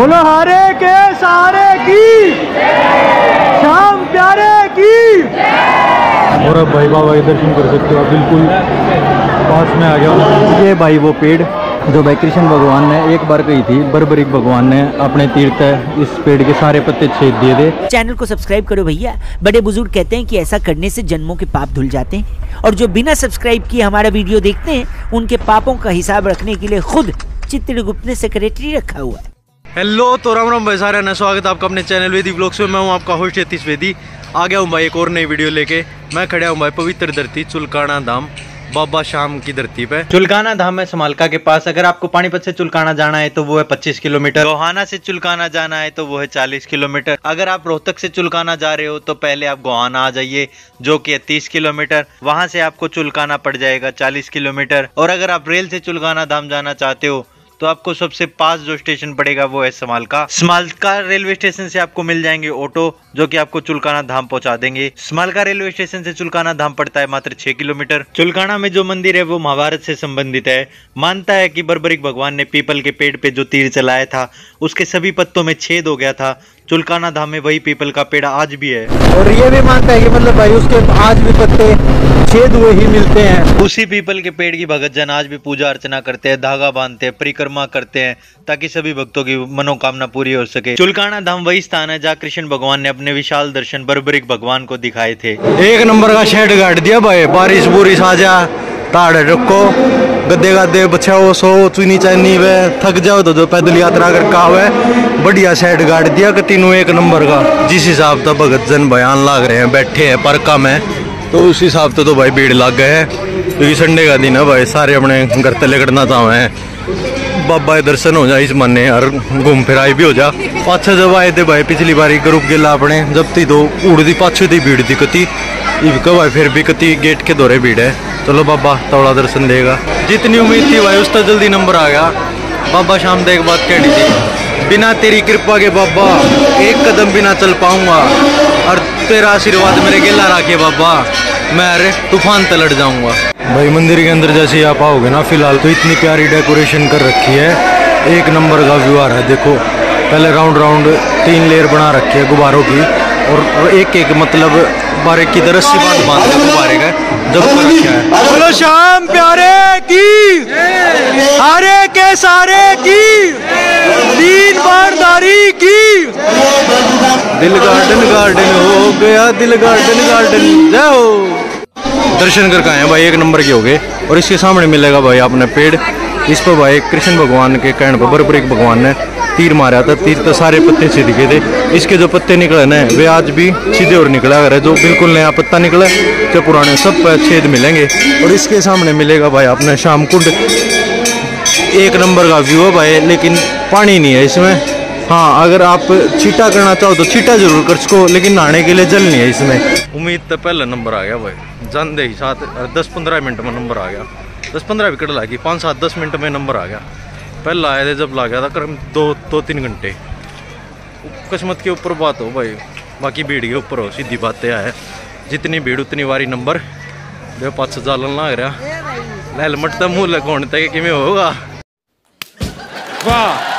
बोलो हारे के सारे की, शाम प्यारे की। और अब भाई बाबा के दर्शन कर सकते हो आप, बिल्कुल पास में आ गया। ये भाई वो पेड़ जो भाई कृष्ण भगवान ने एक बार कही थी, बर्बरीक भगवान ने अपने तीर्थ इस पेड़ के सारे पत्ते छेद दिए थे। चैनल को सब्सक्राइब करो भैया, बड़े बुजुर्ग कहते हैं कि ऐसा करने से जन्मों के पाप धुल जाते हैं, और जो बिना सब्सक्राइब किए हमारा वीडियो देखते हैं उनके पापों का हिसाब रखने के लिए खुद चित्रगुप्त ने सेक्रेटरी रखा हुआ है। हेलो तो राम राम भाई सारे ने स्वागत है आपका अपने चैनल वेदी ब्लॉग्स में। मैं हूं आपका होस्ट यतीश वेदी। आ गया हूं भाई एक और नई वीडियो लेके। मैं खड़ा हूं भाई पवित्र धरती चुलकाना धाम, बाबा शाम की धरती पे। चुलकाना धाम है समालका के पास। अगर आपको पानीपत से चुलकाना जाना है तो वो है 25 किलोमीटर। गोहाना से चुलकाना जाना है तो वो है 40 किलोमीटर। अगर आप रोहतक से चुलकाना जा रहे हो तो पहले आप गोहाना आ जाइए जो कि है 30 किलोमीटर। वहां से आपको चुलकाना पड़ जाएगा 40 किलोमीटर। और अगर आप रेल से चुलकाना धाम जाना चाहते हो तो आपको सबसे पास जो स्टेशन पड़ेगा वो है समालका। समालका रेलवे स्टेशन से आपको मिल जाएंगे ऑटो जो कि आपको चुलकाना धाम पहुंचा देंगे। समालका रेलवे स्टेशन से चुलकाना धाम पड़ता है मात्र 6 किलोमीटर। चुलकाना में जो मंदिर है वो महाभारत से संबंधित है। मानता है कि बर्बरीक भगवान ने पीपल के पेड़ पे जो तीर चलाया था उसके सभी पत्तों में छेद हो गया था। चुलकाना धाम में वही पीपल का पेड़ आज भी है। और ये भी मानता है कि मतलब भाई उसके आज भी पत्ते छेद हुए ही मिलते हैं। उसी पीपल के पेड़ की भगत जन आज भी पूजा अर्चना करते हैं, धागा बांधते हैं, परिक्रमा करते हैं ताकि सभी भक्तों की मनोकामना पूरी हो सके। चुलकाना धाम वही स्थान है जहाँ कृष्ण भगवान ने अपने विशाल दर्शन बर्बरीक भगवान को दिखाए थे। एक नंबर का शेड गाड़ दिया भाई, बारिश बुरिश आ जा ताड़ रखो, गद्दे गद्दे बचाओ, सो चुनी चानी वे थक जाओ तो जो पैदल यात्रा कर का है बढ़िया शेड गाड़ दिया कि तीनों एक नंबर का। जिस हिसाब से भगत जन बयान लाग रहे हैं बैठे हैं परका में, तो उस हिसाब से तो भाई भीड़ लग गए है क्योंकि संडे का दिन है भाई। सारे अपने घर तले करना चाहे हैं, बाबा दर्शन हो जाए इस मन्ने और घूम फिराई भी हो जा। पाछे जब आए थे भाई पिछली बारी ग्रुप गेला अपने जब थी तो उड़ती पाछे थी भीड़ थी कती भाई, फिर भी कती गेट के दौरे भीड़ है। चलो बाबा तोड़ा दर्शन देगा। जितनी उम्मीद थी भाई उस तक जल्दी नंबर आ गया। बाबा शाम देख बात कह थी, बिना तेरी कृपा के बाबा एक कदम भी ना चल पाऊंगा, और तेरा आशीर्वाद मेरे गिला रखे बाबा, मैं अरे तूफान तलट जाऊंगा। भाई मंदिर के अंदर जैसे ही आप आओगे ना फिलहाल तो इतनी प्यारी डेकोरेशन कर रखी है, एक नंबर का व्यू आ रहा है। देखो पहले राउंड राउंड 3 लेयर बना रखी है गुब्बारों की, और एक एक मतलब बारे की तरह सी बात बांध के गुब्बारे का जब कर रखा है। बोलो शाम प्यारे की, हारे के सारे की, 3 बारदारी की। दिल गार्डन गार्डन हो गया, दिल गार्डन गार्डन जाओ। दर्शन करके आए भाई, एक नंबर के हो गए। और इसके सामने मिलेगा भाई आपने पेड़, इस पर भाई कृष्ण भगवान के कहने पर बर्बरीक भगवान ने तीर मारा था। तीर तो सारे पत्ते से दिखे थे, इसके जो पत्ते निकले ना वे आज भी सीधे और निकला अगर है। जो बिल्कुल नया पत्ता निकला जो पुराने सब छेद मिलेंगे। और इसके सामने मिलेगा भाई आपने शाम कुंड, एक नंबर का व्यू है भाई, लेकिन पानी नहीं है इसमें। हाँ अगर आप छीटा करना चाहो तो छीटा जरूर कर सको, लेकिन नहाने के लिए जल नहीं है इसमें। उम्मीद तो पहला नंबर आ गया भाई, जान दे ही 10-15 मिनट में नंबर आ गया। 10-15 विकेट लगी, 5-7-10 मिनट में नंबर आ गया। पहला आए थे जब ला गया था करीब 2-3 घंटे। किस्मत के ऊपर बात हो भाई, बाकी भीड़ के ऊपर हो, सीधी बातें है। जितनी भीड़ उतनी बारी नंबर। दे पास जालन लग रहा हेलमेट तो मुँह लगाने तक कि होगा। वाह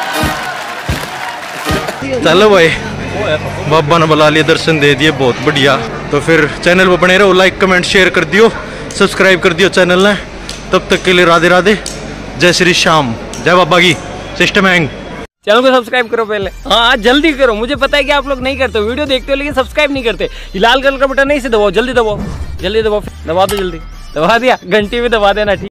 चलो भाई बाबा ने बुला लिया, दर्शन दे दिए, बहुत बढ़िया। तो फिर चैनल पर बने रहो, लाइक कमेंट शेयर कर दियो, सब्सक्राइब कर दियो चैनल ने। तब तक के लिए राधे राधे, जय श्री श्याम, जय बाबा की सिस्टम हैंग। चैनल को सब्सक्राइब करो पहले, हाँ जल्दी करो। मुझे पता है कि आप लोग नहीं करते, वीडियो देखते हो लेकिन सब्सक्राइब नहीं करते। लाल कलर का बटन नहीं से दबाओ, जल्दी दबाओ, जल्दी दबाओ, दबा दो, जल्दी दबा दिया, घंटी भी दबा देना। ठीक।